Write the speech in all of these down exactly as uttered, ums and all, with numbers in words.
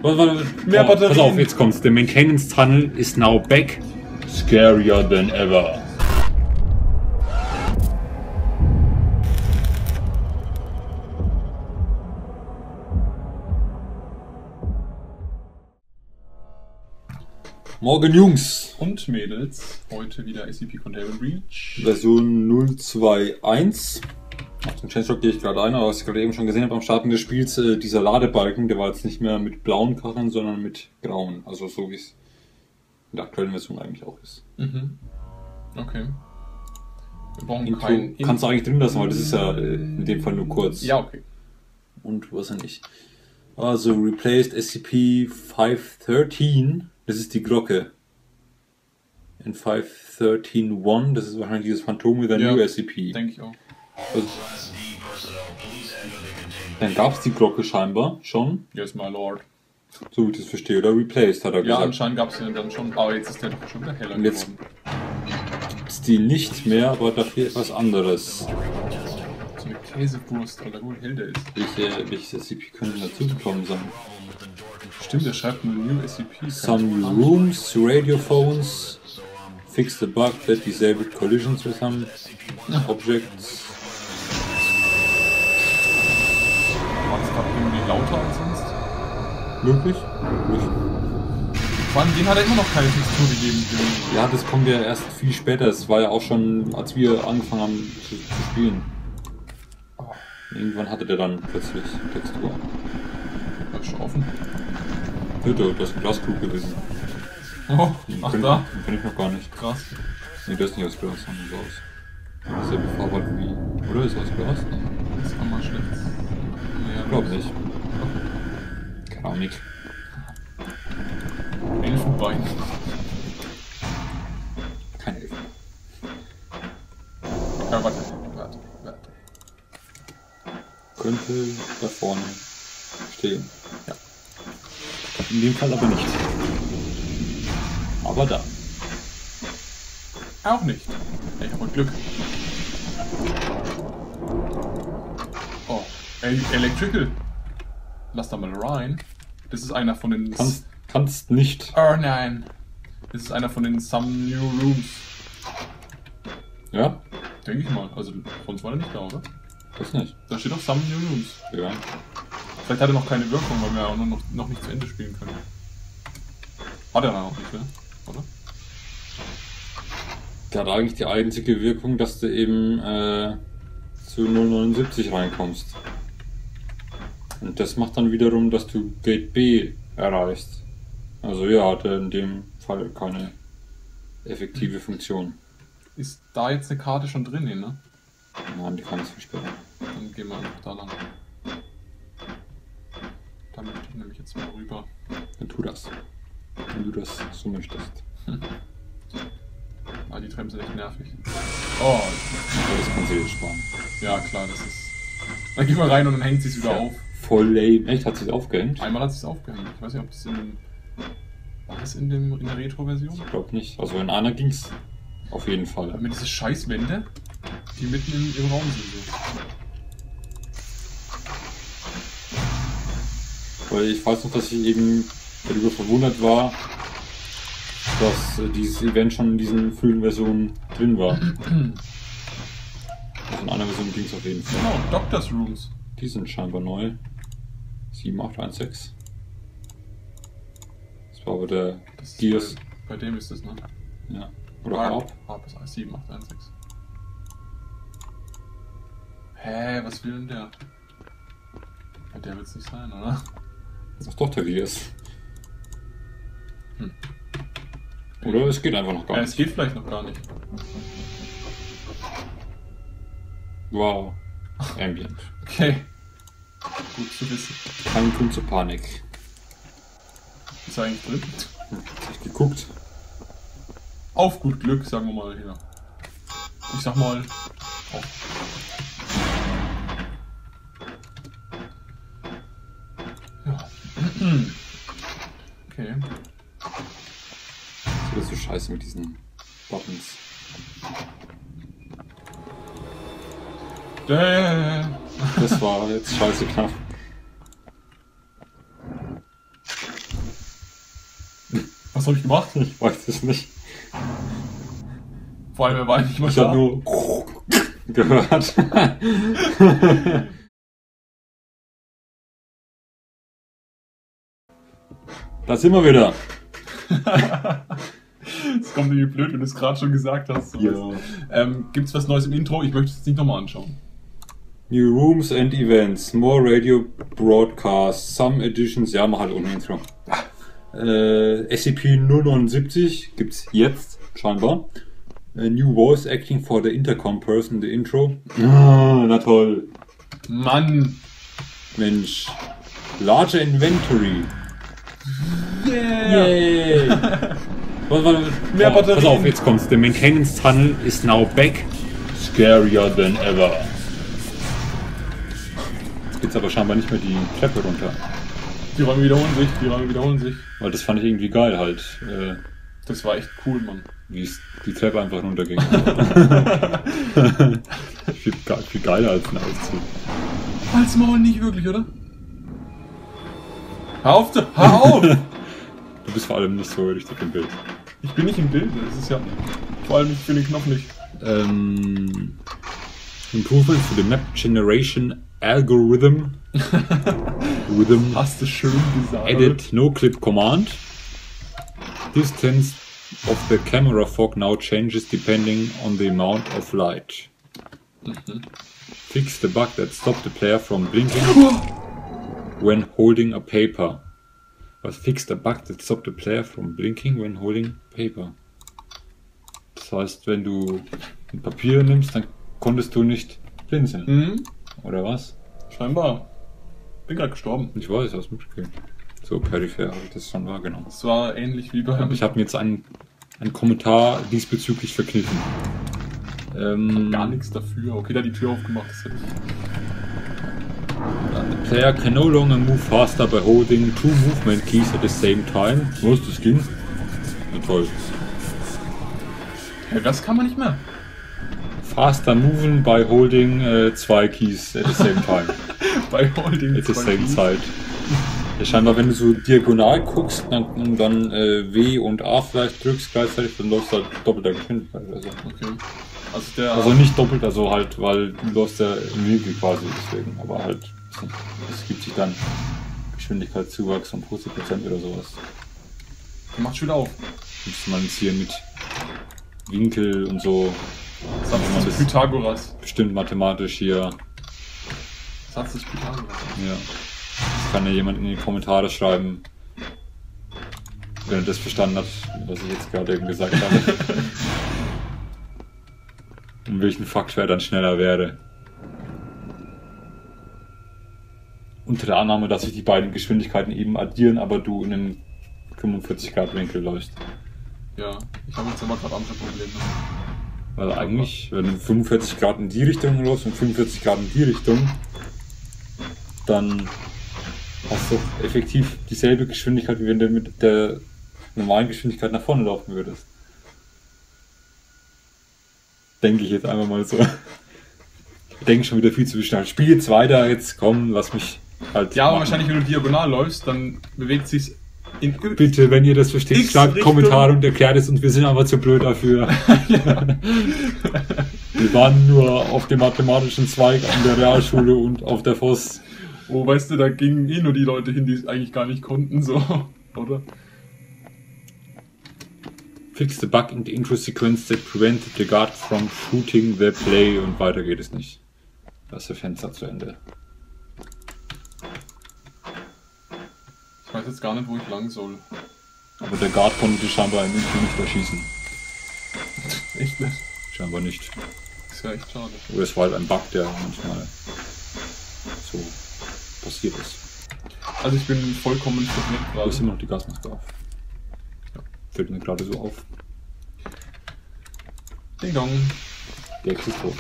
Warte, warte, mehr oh, Batterien. Pass auf, jetzt kommt's. The maintenance tunnel is now back. Scarier than ever. Morgen Jungs und Mädels, heute wieder S C P Containment Breach. Version null zwei eins. Auf dem Changelog gehe ich gerade ein, aber was ich gerade eben schon gesehen habe beim Starten des Spiels, äh, dieser Ladebalken, der war jetzt nicht mehr mit blauen Kacheln, sondern mit grauen. Also so wie es in der aktuellen Version eigentlich auch ist. Mhm. Okay. Wir brauchen Intro kein... kannst du eigentlich drin lassen, weil das ist ja äh, in dem Fall nur kurz. Ja, okay. Und was denn nicht. Also replaced S C P fünf dreizehn. Das ist die Glocke. In fünf dreizehn eins, das ist wahrscheinlich dieses Phantom with a ja, New S C P. Denke ich auch. Also, dann gab es die Glocke scheinbar schon. Yes, my lord. So wie ich das verstehe. Oder replaced, hat er ja, gesagt. Ja, anscheinend gab es den dann schon. Aber jetzt ist der doch schon wieder heller Und jetzt gibt es die nicht mehr, aber dafür etwas anderes. So eine Käsewurst, Alter, gut hell der ist. Welche, welches S C P könnte dazugekommen sein? Stimmt, der schreibt nur New S C P. Some new rooms, radio phones, fix the bug that disabled collisions with some objects. War das gerade irgendwie lauter als sonst? Möglich? Vor allem, den hat er immer noch keine Textur gegeben. Ja, das kommt ja erst viel später. Das war ja auch schon, als wir angefangen haben zu, zu spielen. Irgendwann hatte der dann plötzlich Textur. War schon offen. Bitte, das ist ein Glasklug gewesen. Oh, ach den da? Den kenn ich noch gar nicht. Krass. Nee, das ist nicht aus Glas, sondern so aus. Das ist ja befarbt wie... Oder ist aus Glas? Nee. Das kann man schlecht... Nee, ich glaub nicht. Keramik. Elfenbein. Kein Elfen. Ja, warte, warte, warte. Könnte da vorne stehen. Ja. In dem Fall aber nicht. Aber da. Auch nicht. Ich habe Glück. Oh, El Electrical. Lass da mal rein. Das ist einer von den... Kannst, kannst nicht. Oh nein. Das ist einer von den Some New Rooms. Ja? Denke ich mal. Also sonst war er nicht da, oder? Das nicht. Da steht auch Some New Rooms. Ja. Vielleicht hat er noch keine Wirkung, weil wir auch noch, noch nicht zu Ende spielen können. Hat er noch nicht, ne? Oder? Der hat eigentlich die einzige Wirkung, dass du eben äh, zu null neunundsiebzig reinkommst. Und das macht dann wiederum, dass du Gate B erreichst. Also ja, hat er in dem Fall keine effektive Funktion. Ist da jetzt eine Karte schon drin, ne? Nein, die kann ich versperren. Dann gehen wir einfach da lang. Da möchte ich nämlich jetzt mal rüber. Dann tu das. Wenn du das so möchtest. Hm. Ah, die Treppen sind echt nervig. Oh. Aber das kannst du jetzt sparen. Ja, klar, das ist... Dann geh mal rein und dann hängt sie es wieder ja, auf. Voll lame. Echt? Hat sie es aufgehängt? Einmal hat sie es aufgehängt. Ich weiß nicht, ob das in dem... War das in, dem, in der Retro-Version? Ich glaube nicht. Also in einer ging's auf jeden Fall. Aber mit diese scheiß Wände, die mitten im, im Raum sind. So. Weil ich weiß noch, dass ich eben darüber verwundert war, dass äh, dieses Event schon in diesen frühen Versionen drin war. Also in einer Version ging es auf jeden Fall. Genau, Doctor's Rooms. Die sind scheinbar neu. sieben acht eins sechs. Das war aber der das Gears. Bei, bei dem ist das, ne? Ja. Oder Harp. Harp ist sieben acht eins sechs. Hä, was will denn der? Ja, der wird's nicht sein, oder? Das ist doch der Gears. Hm. Oder es geht einfach noch gar ja, nicht. Es geht vielleicht noch gar nicht. Wow. Ambient. Okay. Gut zu wissen. Kein Grund zur Panik. Ist er eigentlich drin? Hm, hab ich geguckt. Auf gut Glück, sagen wir mal hier. Ich sag mal. Auf. Ja. Okay. Das ist so scheiße mit diesen Buttons. Däh. Das war jetzt scheiße knapp. Was habe ich gemacht? Ich weiß es nicht. Vor allem, er war nicht mal Ich da. habe nur gehört. Da sind wir wieder. Das kommt irgendwie blöd, wenn du es gerade schon gesagt hast. Ja. Ähm, Gibt es was Neues im Intro? Ich möchte es nicht nochmal anschauen. New Rooms and Events, more radio broadcasts, some editions, ja, mach halt ohne Intro. Äh, S C P null neunundsiebzig gibt's jetzt, scheinbar. A new voice acting for the intercom person, the intro. Ah, na toll. Mann! Mensch. Larger inventory. Yeah! Yay! Warte, warte, Mehr oh, Batterien. pass auf, jetzt kommt's. The maintenance tunnel is now back. Scarier than ever. Jetzt geht's aber scheinbar nicht mehr die Treppe runter. Die Räume wiederholen sich, die Räume wiederholen sich. Weil das fand ich irgendwie geil halt. Äh, Das war echt cool, Mann. wie es die Treppe einfach runterging. viel, ge- viel geiler als ein Auszug. Halt's Maul nicht wirklich, oder? Hör auf! zu- Hör auf! Du bist vor allem nicht so richtig im Bild. Ich bin nicht im Bild, das ist ja. Vor allem, ich finde den Knopf nicht. Ähm, Improvements to the Map Generation Algorithm. Rhythm. Hast du schön gesagt. Edit No Clip Command. Distance of the camera fog now changes depending on the amount of light. Fix the bug that stopped the player from blinking when holding a paper. Was fix the bug that stopped the player from blinking when holding paper? Das heißt, wenn du ein Papier nimmst, dann konntest du nicht blinzeln. Mhm. Oder was? Scheinbar. Bin gerade gestorben. Ich weiß, aus dem Spiel. So peripher habe ich das schon wahrgenommen. Das war ähnlich wie bei. Ich habe mir jetzt einen, einen Kommentar diesbezüglich verkniffen. Ähm, Gar nichts dafür. Okay, da die Tür aufgemacht, das hätte ich. The player can no longer move faster by holding two movement keys at the same time. Was, das ging? Na toll. Ja, das kann man nicht mehr. Faster moving by holding äh, zwei Keys at the same time. Bei Holding. At the zwei same Keys. time. Ja, scheinbar, wenn du so diagonal guckst dann, und dann äh, W und A vielleicht drückst gleichzeitig, dann läufst du halt doppelter Geschwindigkeit oder so. Okay. Also der. Also nicht doppelt, also halt, weil du läufst ja im Winkel quasi deswegen, aber halt, es gibt sich dann Geschwindigkeitszuwachs um fünfzig Prozent oder sowas. der macht schon wieder auf. Müsste man jetzt hier mit Winkel und so Satz man des das- Pythagoras. bestimmt mathematisch hier, Satz des Pythagoras. ja. Das kann ja jemand in die Kommentare schreiben, wenn er das verstanden hat, was ich jetzt gerade eben gesagt habe. Um welchen Faktor er dann schneller wäre. Unter der Annahme, dass sich die beiden Geschwindigkeiten eben addieren, aber du in einem fünfundvierzig Grad Winkel läufst. Ja, ich habe jetzt aber gerade andere Probleme. Weil eigentlich, wenn du fünfundvierzig Grad in die Richtung läufst und fünfundvierzig Grad in die Richtung, dann hast du effektiv dieselbe Geschwindigkeit, wie wenn du mit der normalen Geschwindigkeit nach vorne laufen würdest. Denke ich jetzt einfach mal so. Ich denke schon wieder viel zu schnell. Spiel jetzt weiter, jetzt komm, lass mich halt. Ja, aber machen. wahrscheinlich, wenn du diagonal läufst, dann bewegt sich's in. Bitte, wenn ihr das versteht, X schreibt Richtung. Kommentare und erklärt es uns, wir sind aber zu blöd dafür. Wir waren nur auf dem mathematischen Zweig an der Realschule und auf der Voss. Oh, weißt du, da gingen eh nur die Leute hin, die es eigentlich gar nicht konnten, so, oder? Fix the bug in the intro sequence that prevented the guard from shooting the play und weiter geht es nicht. Das ist der Fenster zu Ende. Ich weiß jetzt gar nicht, wo ich lang soll. Aber der Guard konnte scheinbar im Intro nicht erschießen. Echt nicht. Scheinbar nicht. Ist ja echt schade. Oder es war halt ein Bug, der manchmal so passiert ist. Also ich bin vollkommen verwirrt Wo gerade. ist immer noch die Gasmaske auf? Fällt mir gerade so auf. Ding dong. Der Ex ist tot.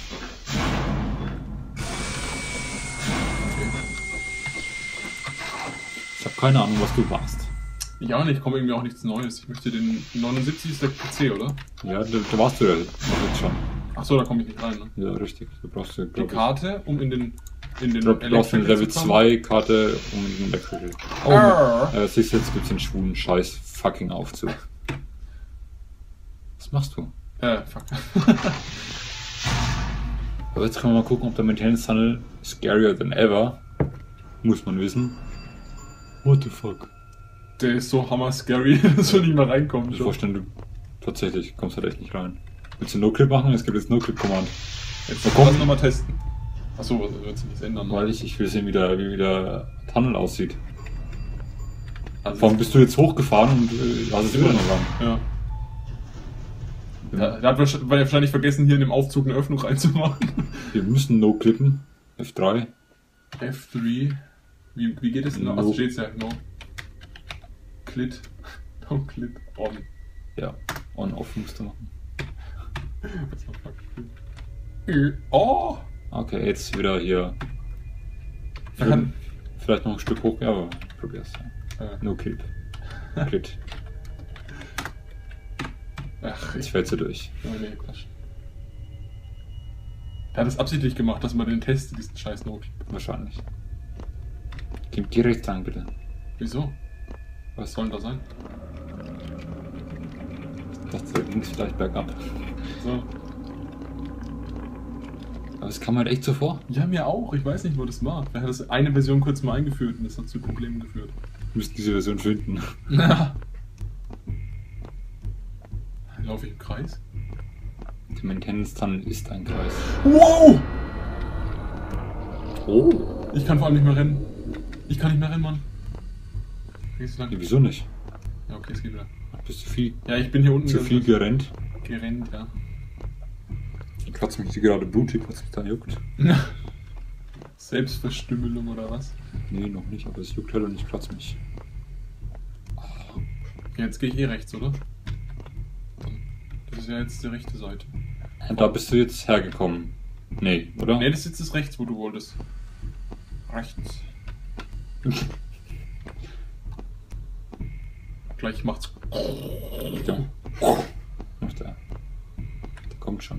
Ich habe keine Ahnung, was du warst. Ich auch nicht, komme irgendwie auch nichts Neues. Ich möchte den neunundsiebzig ist der P C, oder? Ja, da, da warst du ja jetzt schon. Achso, da komme ich nicht rein, ne? Ja, richtig. Da brauchst du, Die glaub ich, Karte, um in den in den du brauchst eine Electrical Level zu kommen. zwei Karte um in den Electrical. Oh, Arr. äh, siehst du, jetzt gibt's den schwulen Scheiß fucking Aufzug. Was machst du? Äh, fuck. Aber jetzt können wir mal gucken, ob der Maintenance Tunnel scarier than ever. Muss man wissen. What the fuck? Der ist so hammer scary, dass wir nicht mal reinkommen. Ich vorstellen, du tatsächlich kommst halt echt nicht rein. Willst du No-Clip machen? Es gibt jetzt No-Clip-Command. Jetzt können wir das nochmal testen. Achso, was wird sich nichts ändern? Weil ich, ich will sehen, wie der, wie der Tunnel aussieht. Also Vor allem bist du jetzt hochgefahren und äh, hast es immer noch lang. Ja. Der, der hat wahrscheinlich vergessen, hier in dem Aufzug eine Öffnung reinzumachen. Wir müssen No-Clippen. F drei. F drei. Wie, wie geht es denn? No. Achso, steht's ja. No. Clit. No Clit. On. Ja, On-Off musst du machen. Oh! Okay, jetzt wieder hier. Man kann- Vielleicht noch ein Stück hoch, ja, aber probier's. Ja. Äh, No-Clip. Crit. Ach, Jetzt ich fällst du durch. Oh, nee, Quatsch. Der hat es absichtlich gemacht, dass man den testet, diesen scheiß No-Clip. Wahrscheinlich. Gib direkt lang, bitte. Wieso? Was Was soll denn da sein? Ich dachte, da ging's vielleicht bergab. So. Aber es kam halt echt so vor. Ja, mir auch. Ich weiß nicht, wo das war. Er hat das eine Version kurz mal eingeführt und das hat zu Problemen geführt. Wir müssen diese Version finden. Laufe ich im Kreis? Der Maintenance Tunnel ist ein Kreis. Wow! Oh! Ich kann vor allem nicht mehr rennen. Ich kann nicht mehr rennen, Mann. Geht's lang? Ja, wieso nicht? Ja, okay, es geht wieder. Bist du viel, Ja, ich bin hier unten zu viel gerannt? gerannt, ja. Ich kratze mich gerade blutig, was mich da juckt. Selbstverstümmelung oder was? Nee, noch nicht, aber es juckt halt und ich kratze mich. Jetzt gehe ich eh rechts, oder? Das ist ja jetzt die rechte Seite. Und da bist du jetzt hergekommen. Nee, oder? Ne, das ist jetzt das rechts, wo du wolltest. Rechts. Gleich macht's. Ja. Macht der. Der kommt schon.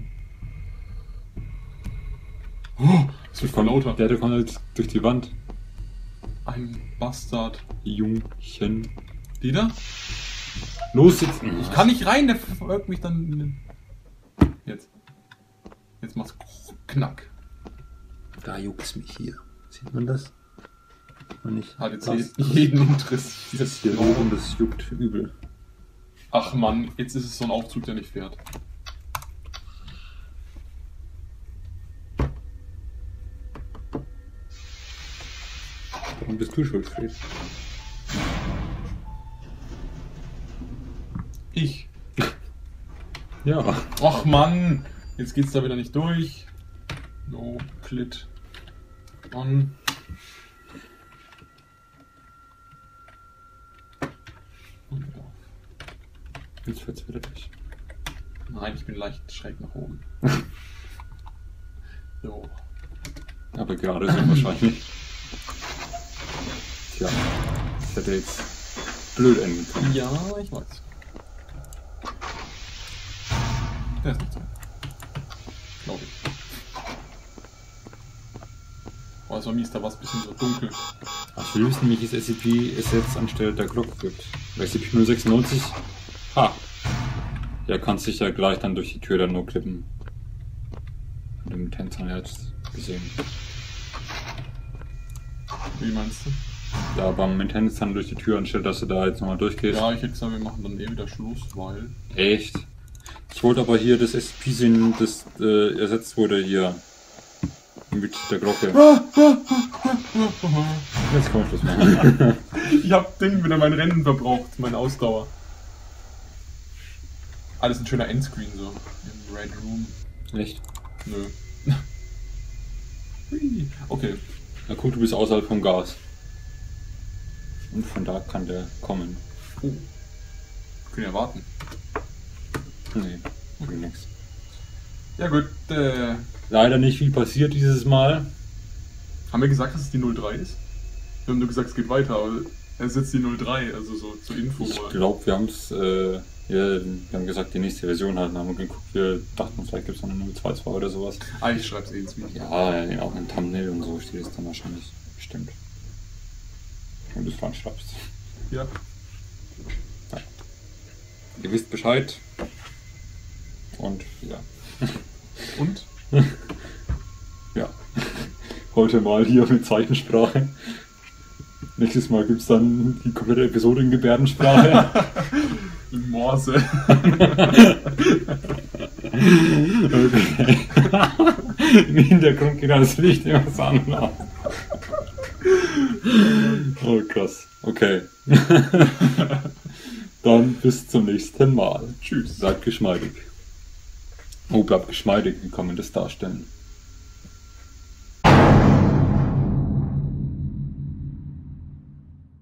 Oh, es wird voll lauter. Der, der kommt halt durch die Wand. Ein Bastard. Jungchen. Die da? Los jetzt! Ich kann nicht rein, der verfolgt mich dann. in den- Jetzt. Jetzt macht's Knack. Da juckt's mich hier. Sieht man das? Und nicht. Hat jetzt Das, jeden interessiert. das hier oben, das juckt übel. Ach Mann, jetzt ist es so ein Aufzug, der nicht fährt. Warum bist du schuld, Fred? Ich. Ja. Ach Mann, jetzt geht's da wieder nicht durch. No, Clit. On. Und wieder auf. Jetzt fällt's wieder durch. Nein, ich bin leicht schräg nach oben. So. Aber gerade so wahrscheinlich. Tja, das hätte jetzt blöd enden können. Ja, ich weiß. Der ist nicht so. Glaube ich. Oh, es war mies, da war es ein bisschen so dunkel. Ich will wissen, welches S C P es jetzt anstelle der Glocke gibt. Bei S C P null sechsundneunzig. Ha! Ja, kannst dich ja gleich dann durch die Tür dann nur klippen. Und im Tänzer jetzt gesehen. Wie meinst du? Ja, beim Maintenance dann durch die Tür, anstelle dass du da jetzt nochmal durchgehst. Ja, ich hätte gesagt, wir machen dann eh wieder Schluss, weil. Echt? Ich wollte aber hier das S C P sehen, das äh, ersetzt wurde hier. Mit der Glocke. Jetzt kann ich Schluss machen. Ich hab Ding wieder mein Rennen verbraucht, meine Ausdauer. Alles ein schöner Endscreen so. Im Red Room. Echt? Nö. Hui. Okay. Na guck, du bist außerhalb vom Gas. Und von da kann der kommen. Oh. Können ja warten. Nee, okay. Nix. Ja gut, äh, Leider nicht viel passiert dieses Mal. haben wir gesagt, dass es die null drei ist? Wir haben nur gesagt, es geht weiter, aber es ist jetzt die null drei, also so zur Info Ich mal. glaube, wir haben es, äh, ja, wir haben gesagt, die nächste Version halt, haben wir geguckt, wir dachten, vielleicht gibt es noch eine null zwei zwei oder sowas. Ah, ich schreib's eh ins Video. Ja, auch im Thumbnail und so steht es dann wahrscheinlich. Bestimmt. Wenn du es dran schreibst. Ja. Ja. Ihr wisst Bescheid. Und ja. Und? Ja. Heute mal hier mit Zeichensprache. Nächstes Mal gibt es dann die komplette Episode in Gebärdensprache. In Morse. Okay. Im Hintergrund geht das Licht immer so an. Oh krass. Okay. Dann bis zum nächsten Mal. Tschüss. Bleibt geschmeidig. Oh, bleibt geschmeidig. Wie kann man das darstellen?